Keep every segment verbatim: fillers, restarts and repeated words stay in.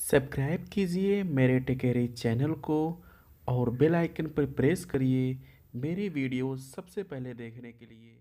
Subscribe कीजिए मेरे टेकेरी channel को और बेल आइकन पर प्रेस करिए मेरी वीडियो सबसे पहले देखने के लिए।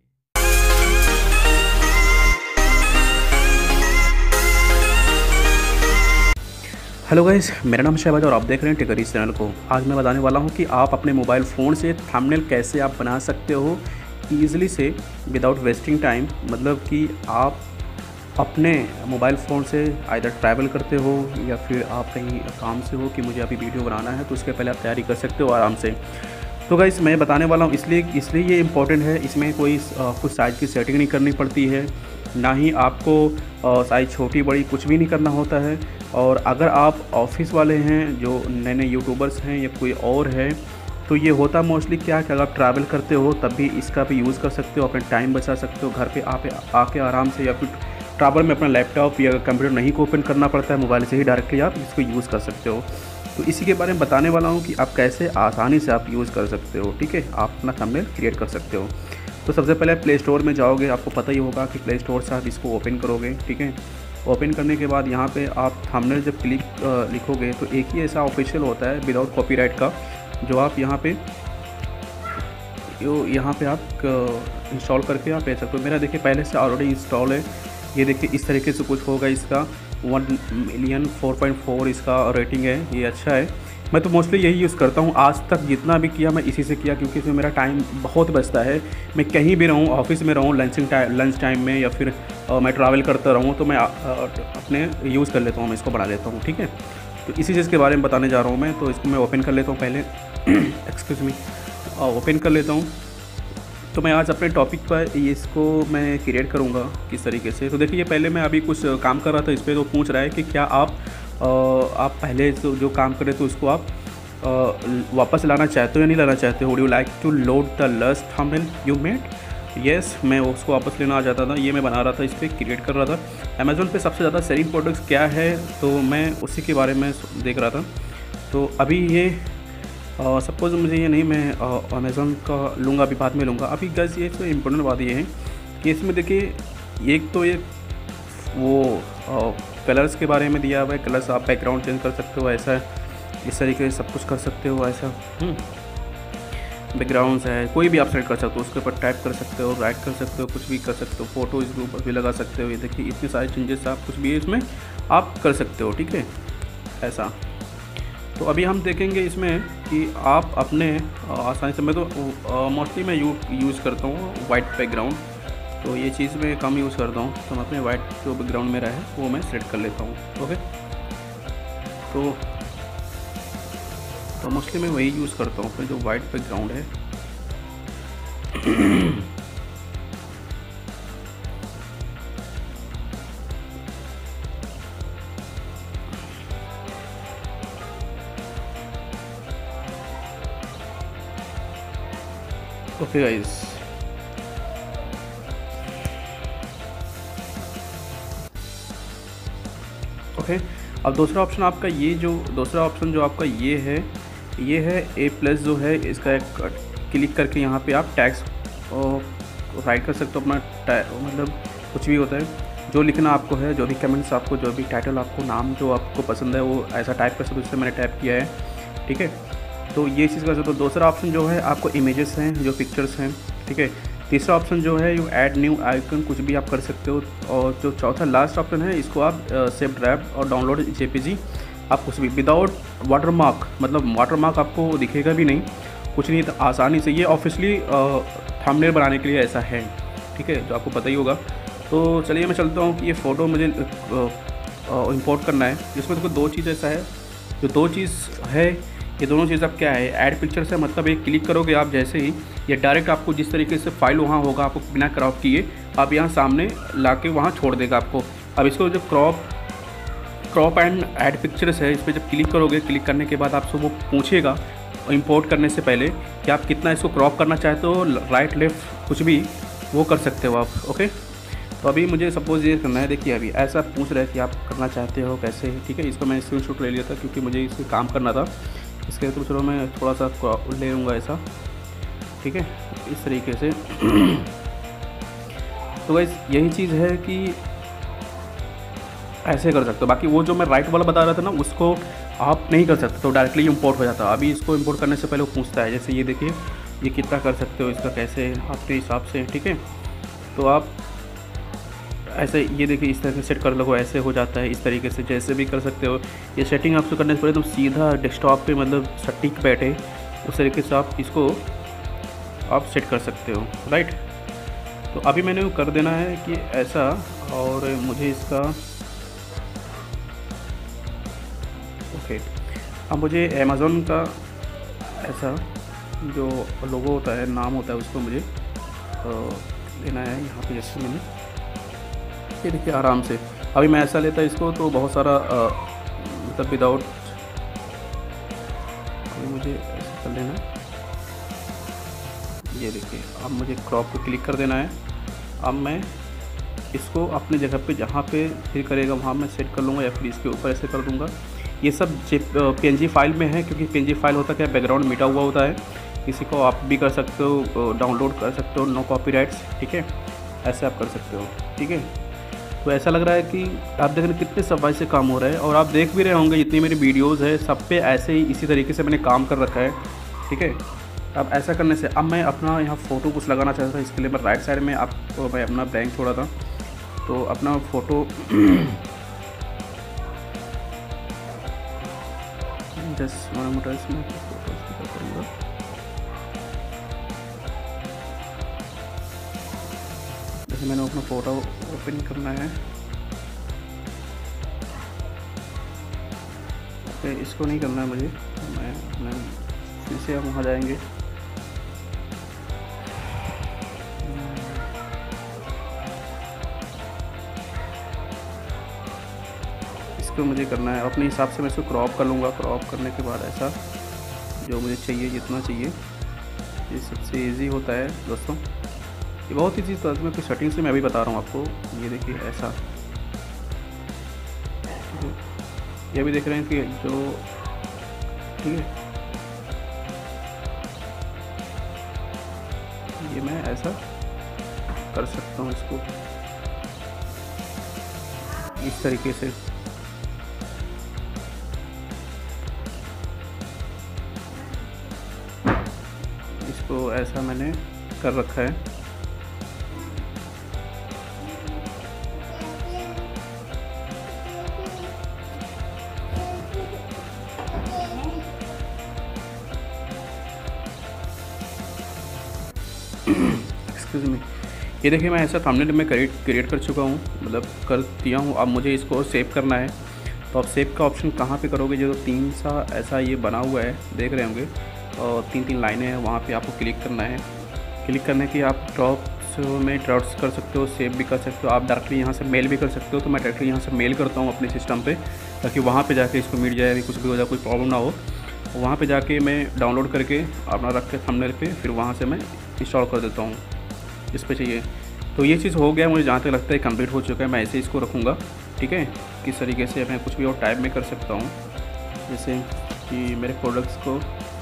हेलो गाइस, मेरा नाम शहबाज और आप देख रहे हैं टेकेरी चैनल को। आज मैं बताने वाला हूं कि आप अपने मोबाइल फ़ोन से थंबनेल कैसे आप बना सकते हो ईज़िली से विदाउट वेस्टिंग टाइम। मतलब कि आप अपने मोबाइल फ़ोन से आइदर ट्रैवल करते हो या फिर आप कहीं काम से हो कि मुझे अभी वीडियो बनाना है, तो उसके पहले आप तैयारी कर सकते हो आराम से। तो गाइस मैं बताने वाला हूँ इसलिए इसलिए ये इम्पोर्टेंट है। इसमें कोई आ, कुछ साइज़ की सेटिंग नहीं करनी पड़ती है, ना ही आपको साइज़ छोटी बड़ी कुछ भी नहीं करना होता है। और अगर आप ऑफिस वाले हैं, जो नए नए यूट्यूबर्स हैं या कोई और है, तो ये होता मोस्टली क्या है कि अगर आप ट्रैवल करते हो तब भी इसका भी यूज़ कर सकते हो, अपना टाइम बचा सकते हो। घर पे आप आके आराम से या फिर ट्रैवल में अपना लैपटॉप या कंप्यूटर नहीं को ओपन करना पड़ता है, मोबाइल से ही डायरेक्टली आप इसको यूज़ कर सकते हो। तो इसी के बारे में बताने वाला हूँ कि आप कैसे आसानी से आप यूज़ कर सकते हो। ठीक है, आप अपना थंबनेल क्रिएट कर सकते हो। तो सबसे पहले प्ले स्टोर में जाओगे, आपको पता ही होगा कि प्ले स्टोर से आप इसको ओपन करोगे। ठीक है, ओपन करने के बाद यहाँ पे आप थंबनेल जब क्लिक लिखोगे तो एक ही ऐसा ऑफिशियल होता है विदाउट कॉपीराइट का, जो आप यहाँ पे यहाँ पे आप इंस्टॉल करके आप भेज सकते हो। मेरा देखिए पहले से ऑलरेडी इंस्टॉल है। ये देखिए इस तरीके से कुछ होगा। इसका one million four point four इसका रेटिंग है, ये अच्छा है। मैं तो मोस्टली यही यूज़ करता हूँ, आज तक जितना भी किया मैं इसी से किया, क्योंकि इसमें मेरा टाइम बहुत बचता है। मैं कहीं भी रहूँ, ऑफिस में रहूँ, लंचिंग टाइम लंच टाइम में, या फिर आ, मैं ट्रैवल करता रहूँ, तो मैं आ, आ, अपने यूज़ कर लेता हूँ, मैं इसको बना लेता हूँ। ठीक है, तो इसी चीज़ के बारे में बताने जा रहा हूँ मैं। तो इसको मैं ओपन कर लेता हूँ पहले एक्सक्यूज़ मी ओपन कर लेता हूँ। तो मैं आज अपने टॉपिक पर इसको मैं क्रिएट करूँगा किस तरीके से। तो देखिए पहले मैं अभी कुछ काम कर रहा था इस पर, तो पूछ रहा है कि क्या आप आ, आप पहले जो जो काम कर रहे थे उसको आप आ, वापस लाना चाहते हो या नहीं लाना चाहते हो। Would you like to load the last thumbnail you made? Yes, मैं उसको वापस लेना आ जाता था। ये मैं बना रहा था, इस पर क्रिएट कर रहा था। अमेज़ोन पे सबसे ज़्यादा सेलिंग प्रोडक्ट्स क्या है, तो मैं उसी के बारे में देख रहा था। तो अभी ये सपोज़ मुझे ये नहीं, मैं अमेज़ोन का लूँगा, अभी बाद में लूँगा। अभी गैस ये तो इम्पोर्टेंट बात ये है कि इसमें देखिए एक तो ये वो कलर्स के बारे में दिया हुआ है। कलर्स आप बैकग्राउंड चेंज कर सकते हो, ऐसा इस तरीके से सब कुछ कर सकते हो। ऐसा बैकग्राउंड्स है, कोई भी आप सेलेक्ट कर सकते हो, उसके ऊपर टाइप कर सकते हो, राइट कर सकते हो, कुछ भी कर सकते हो। फ़ोटो इसके ऊपर भी लगा सकते हो। ये देखिए इतने सारे चेंजेस आप कुछ भी इसमें आप कर सकते हो। ठीक है, ऐसा। तो अभी हम देखेंगे इसमें कि आप अपने आसानी से, मैं तो मोस्टली मैं यू यूज़ करता हूँ वाइट बैकग्राउंड, तो ये चीज़ मैं कम यूज़ करता हूँ। तो मैं अपने वाइट जो बैकग्राउंड मेरा है वो मैं सेलेक्ट कर लेता हूँ। ओके, तो तो मोस्टली मैं वही यूज़ करता हूँ, अपने जो वाइट बैकग्राउंड है। ओके गाइस, ओके अब दूसरा ऑप्शन आपका ये जो दूसरा ऑप्शन जो आपका ये है, ये है ए प्लस जो है, इसका एक क्लिक करके यहाँ पे आप टैक्स राइट कर सकते हो अपना। मतलब कुछ भी होता है जो लिखना आपको है, जो भी कमेंट्स आपको, जो भी टाइटल आपको, नाम जो आपको पसंद है वो ऐसा टाइप कर सकते हो। इससे मैंने टाइप किया है। ठीक है, तो ये चीज़ कर सकते हो। दूसरा ऑप्शन जो है आपको इमेजेस हैं, जो पिक्चर्स हैं। ठीक है, तीसरा ऑप्शन जो है यू ऐड न्यू आइकन, कुछ भी आप कर सकते हो। और जो चौथा लास्ट ऑप्शन है, इसको आप सेव ड्राइव और डाउनलोड जेपीजी, आप कुछ भी विदाउट वाटरमार्क, मतलब वाटरमार्क आपको दिखेगा भी नहीं, कुछ नहीं। तो आसानी से ये ऑफिशियली थंबनेल बनाने के लिए ऐसा है। ठीक है, जो आपको पता ही होगा। तो चलिए मैं चलता हूँ कि ये फ़ोटो मुझे इंपोर्ट करना है। जिसमें देखो दो चीज़ ऐसा है, जो दो चीज़ है, ये दोनों चीज़ अब क्या है, ऐड पिक्चर से, मतलब एक क्लिक करोगे आप जैसे ही, ये डायरेक्ट आपको जिस तरीके से फाइल वहाँ होगा, आपको बिना क्रॉप किए आप यहाँ सामने ला के वहाँ छोड़ देगा आपको। अब इसको जब crop crop and add pictures है, इस पर जब क्लिक करोगे, क्लिक करने के बाद आपसे वो पूछेगा इंपोर्ट करने से पहले कि आप कितना इसको क्रॉप करना चाहते हो, राइट लेफ़्ट कुछ भी वो कर सकते हो आप। ओके, तो अभी मुझे सपोज़ ये करना है। देखिए अभी ऐसा पूछ रहा है कि आप करना चाहते हो कैसे। ठीक है, इसको मैं स्क्रीनशॉट ले लिया था क्योंकि मुझे इस पर काम करना था। इसके तो चलो मैं थोड़ा सा ले लूँगा ऐसा। ठीक है, इस तरीके से। तो गाइस यही चीज़ है कि ऐसे कर सकते हो। बाकी वो जो मैं राइट वाला बता रहा था ना, उसको आप नहीं कर सकते, तो डायरेक्टली इंपोर्ट हो जाता है। अभी इसको इंपोर्ट करने से पहले वो पूछता है, जैसे ये देखिए ये कितना कर सकते हो, इसका कैसे आपके हिसाब से, ठीक है। तो आप ऐसे ये देखिए इस तरह से सेट कर लो, ऐसे हो जाता है। इस तरीके से जैसे भी कर सकते हो। ये सेटिंग आपसे करने से पहले तुम सीधा डेस्कटॉप पे मतलब सटीक बैठे उस तरीके से आप इसको आप सेट कर सकते हो, राइट। तो अभी मैंने वो कर देना है कि ऐसा, और मुझे इसका ओके। अब मुझे अमेज़ॉन का ऐसा जो लोगो होता है, नाम होता है, उसको मुझे लेना है यहाँ पे। जैसे मैंने ये देखिए आराम से अभी मैं ऐसा लेता इसको तो बहुत सारा मतलब विदाउट, अभी मुझे ऐसा कर लेना है। ये देखिए अब मुझे क्रॉप को क्लिक कर देना है। अब मैं इसको अपने जगह पे जहाँ पे फिर करेगा वहाँ मैं सेट कर लूँगा, या फिर इसके ऊपर ऐसे कर दूँगा। ये सब पीएनजी फाइल में है, क्योंकि पीएनजी फाइल होता क्या, बैकग्राउंड मिटा हुआ होता है। किसी को आप भी कर सकते हो, डाउनलोड कर सकते हो, नो कॉपीराइट्स, ठीक है। ऐसे आप कर सकते हो, ठीक है। तो ऐसा लग रहा है कि आप देख रहे हैं कितने सफाई से काम हो रहा है, और आप देख भी रहे होंगे जितनी मेरी वीडियोज़ है सब पे ऐसे ही इसी तरीके से मैंने काम कर रखा है, ठीक है। अब ऐसा करने से अब मैं अपना यहाँ फ़ोटो कुछ लगाना चाहता था, इसके लिए मैं राइट साइड में आपको मैं अपना ब्लैंक छोड़ा था, तो अपना फ़ोटो जस्ट मोटा इसमें फ़ोटो करूँगा। जैसे मैंने अपना फ़ोटो ओपन करना है, ओके। इसको नहीं करना है मुझे, मैं, मैं फिर से हम वहाँ जाएंगे। इसको मुझे करना है अपने हिसाब से, मैं इसको क्रॉप कर लूँगा। क्रॉप करने के बाद ऐसा जो मुझे चाहिए, जितना चाहिए, ये सबसे इजी होता है दोस्तों। ये बहुत ही चीज़, तो मैं कुछ सेटिंग से मैं अभी बता रहा हूँ आपको। ये देखिए ऐसा, ये भी देख रहे हैं कि जो, ठीक है, ये मैं ऐसा कर सकता हूँ इसको इस तरीके से। इसको ऐसा मैंने कर रखा है। एक्सक्यूज़ मी, ये देखिए मैं ऐसा थंबनेल में क्रिएट क्रिएट कर चुका हूँ, मतलब कर दिया हूँ। अब मुझे इसको सेव करना है, तो आप सेव का ऑप्शन कहाँ पे करोगे, जो तीन सा ऐसा ये बना हुआ है देख रहे होंगे, और तीन तीन लाइनें हैं, वहाँ पे आपको क्लिक करना है। क्लिक करने की आप ड्रॉप्स में ड्रॉप्स कर सकते हो, सेव भी कर सकते हो, आप डायरेक्टली यहाँ से मेल भी कर सकते हो। तो मैं डायरेक्टली यहाँ से मेल करता हूँ अपने सिस्टम पे, ताकि वहाँ पे जाके इसको मिट जाए, कुछ भी हो जाए, कोई प्रॉब्लम ना हो। वहाँ पे जाके मैं डाउनलोड करके अपना रख के थंबनेल पे, फिर वहाँ से मैं इंस्टॉल कर देता हूँ इस पे चाहिए। तो ये चीज़ हो गया, मुझे जहाँ तक लगता है कंप्लीट हो चुका है। मैं ऐसे इसको रखूँगा, ठीक है। किस तरीके से मैं कुछ भी और टाइप में कर सकता हूँ, जैसे कि मेरे प्रोडक्ट्स को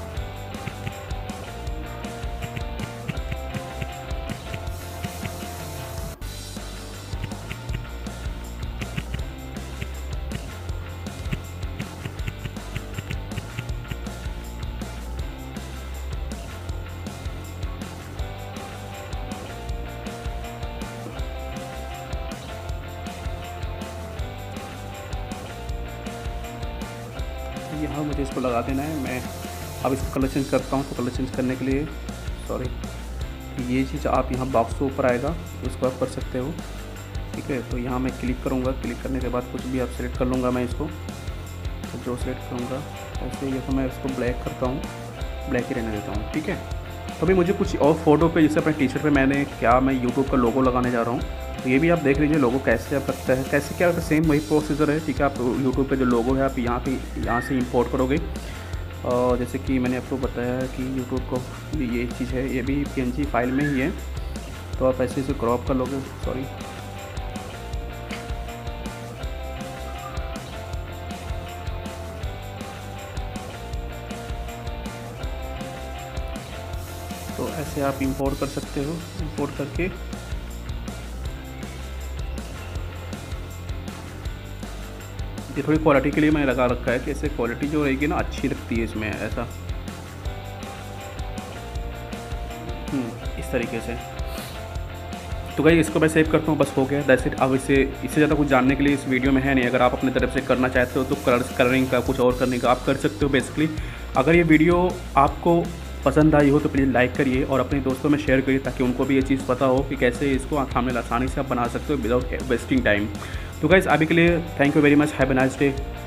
यहाँ मुझे इसको लगा देना है। मैं अब इसको कलर चेंज करता हूँ, तो कलर चेंज करने के लिए सॉरी, ये चीज़ आप यहाँ बॉक्स के ऊपर आएगा, उसको आप कर सकते हो, ठीक है। तो यहाँ मैं क्लिक करूँगा, क्लिक करने के बाद कुछ भी आप सेलेक्ट कर लूँगा मैं इसको, तो जो सेलेक्ट करूँगा ऐसे, ये तो मैं इसको ब्लैक करता हूँ, ब्लैक ही रहने देता हूँ, ठीक है। तो अभी मुझे कुछ और फोटो पे, जैसे अपने टी शर्ट पे मैंने क्या, मैं यूट्यूब का लोगो लगाने जा रहा हूँ, तो ये भी आप देख लीजिए लोगो कैसे आप रखता है, कैसे क्या, सेम वही प्रोसीजर है, ठीक है। आप यूट्यूब पे जो लोगो है आप यहाँ पे यहाँ से इंपोर्ट करोगे, और जैसे कि मैंने आपको बताया कि यूट्यूब को ये चीज़ है, ये भी पीएनजी फाइल में ही है, तो आप ऐसे इसे क्रॉप कर लोगे, सॉरी। तो ऐसे आप इंपोर्ट कर सकते हो, इंपोर्ट करके ये थोड़ी क्वालिटी के लिए मैंने लगा रखा है कि इससे क्वालिटी जो रहेगी ना अच्छी लगती है इसमें, ऐसा इस तरीके से। तो गाइस इसको मैं सेव करता हूँ, बस हो गया, दैट्स इट। अब इसे इससे ज़्यादा कुछ जानने के लिए इस वीडियो में है नहीं। अगर आप अपनी तरफ से करना चाहते हो तो कलर्स कलरिंग का कुछ और करने का आप कर सकते हो बेसिकली। अगर ये वीडियो आपको पसंद आई हो तो प्लीज़ लाइक करिए और अपने दोस्तों में शेयर करिए ताकि उनको भी ये चीज़ पता हो कि कैसे इसको थंबनेल आसानी से आप बना सकते हो विदाउट वेस्टिंग टाइम। तो गाइस अभी के लिए thank you very much, have a nice day.